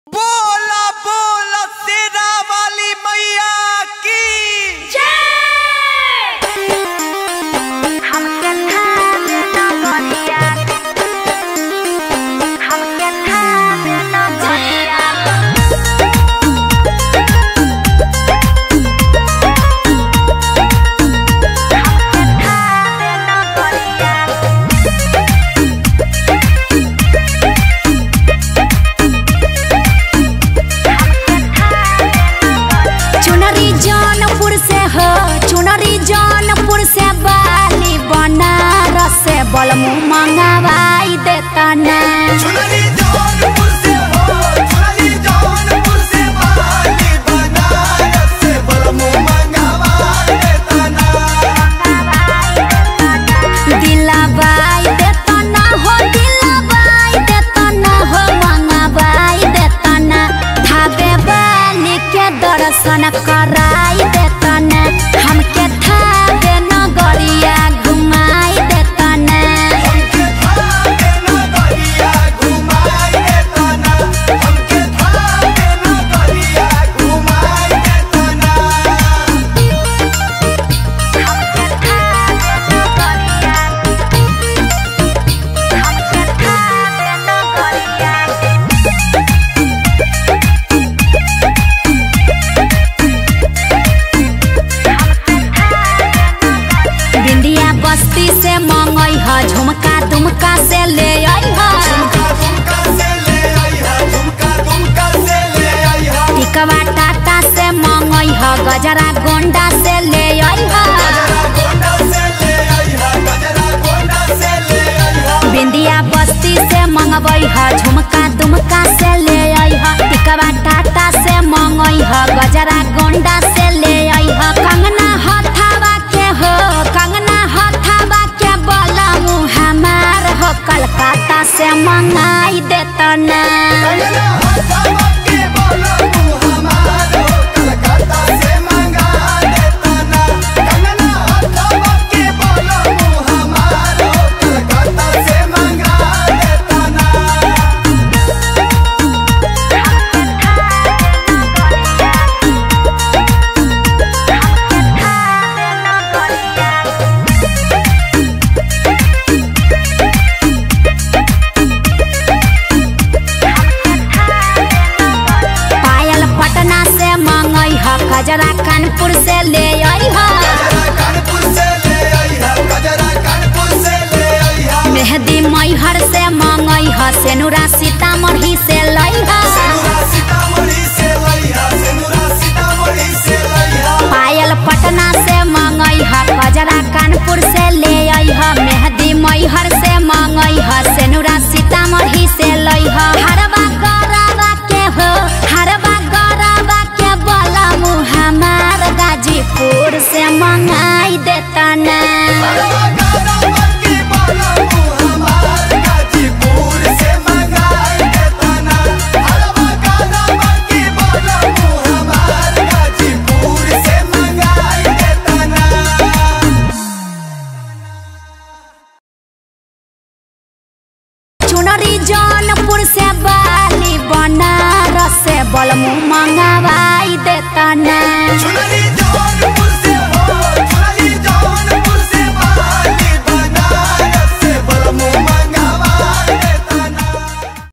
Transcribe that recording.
बोला बोला सेना वाली मैया की बलमु मंगवाई देता ना चुनरी जौनपुर से हो, चुनरी जौनपुर से वाली बनारस से बलमु मंगवाई देता ना दिलवाई देता ना हो, दिलवाई देता ना हो, मंगवाई देता ना थावे वाली के दर्शन कराई देता ना हमके थावे नगरिया घुमाई देता ना बस्ती से मंगई ह झुमका दुमका से ले आई ह टिकवा टाटा से मंगई ह गजरा गोंडा से ले आई ह बिंदिया बस्ती से मंगवई ह झुमका दुमका से ले आई ह टिकवा टाटा से मंगई ह गजरा गोंडा से ले आई ह कंगना हथावा के हो कंगना कलकत्ता से मंगाई देता ना गजरा कानपुर से ले आई ह मेहदी मैहर से मंगई ह सेनुरा सीतामढ़ी से लई ह पायल पटना से मंगई ह गजरा कानपुर से ले आई ह मेहदी मैहर से मंगई ह सेनुरा सीतामढ़ी से लई ह हरवा गरवा के हो हरवा गरवा के बलमु हमार गाजीपुर से मंगाई देता ना चुनरी जौनपुर से वाली बनारस से बलमु मंगा